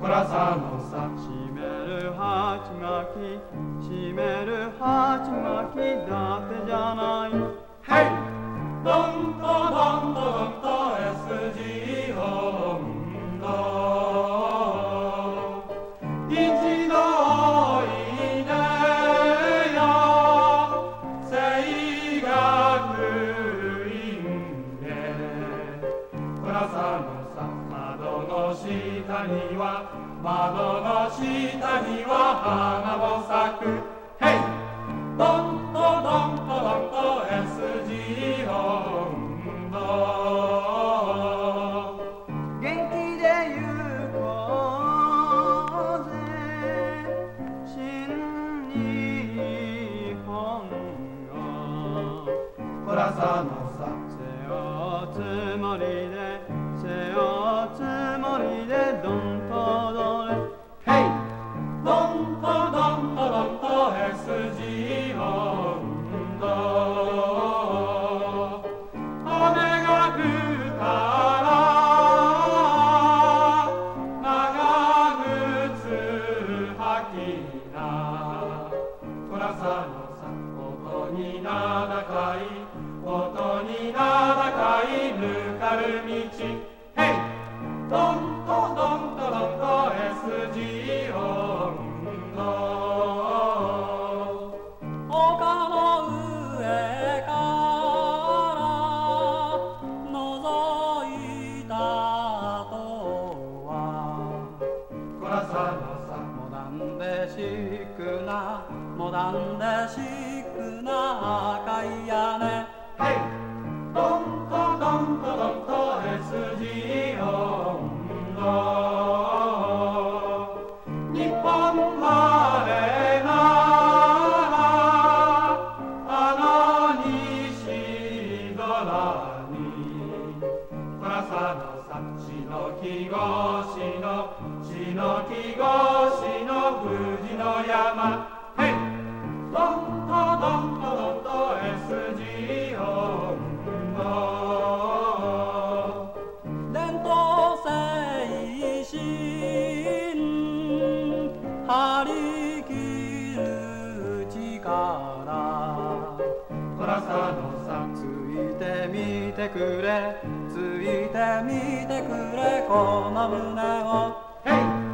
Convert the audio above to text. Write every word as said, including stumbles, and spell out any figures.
こらさのさ閉める鉢巻き閉める鉢巻きだけじゃない。 ヘイドンとドンとドンと エスジー 本土一度おいでよ声楽院へ。こらさのさ窓の下には窓の下には花も咲く。ヘイドンとドンとドンと エスジー 本土元気で行こうぜ新日本を。 こらさのさ背負うつもりで背負うつもりでどんと踊れ。 ヘイドンとドンとドンと エスジー 本土雨が降ったら長靴履きな。こらさのさ音に名高い音に名高いぬかる道。ヘイドンとドンとドンと エスジー 本土丘の上から覗いた後はこらさのさモダンでシックなモダンでシックな赤い屋根。 ヘイドンとドンとドンと エスジー 本土日本までならあの西空に。こらさのさしのきごしのしのきごしの富士の山。ヘイドンとドンとドンと エスジー 本土伝統精神張り切る力。 こらさのさついてみてくれついてみてくれこの胸を。 ヘイ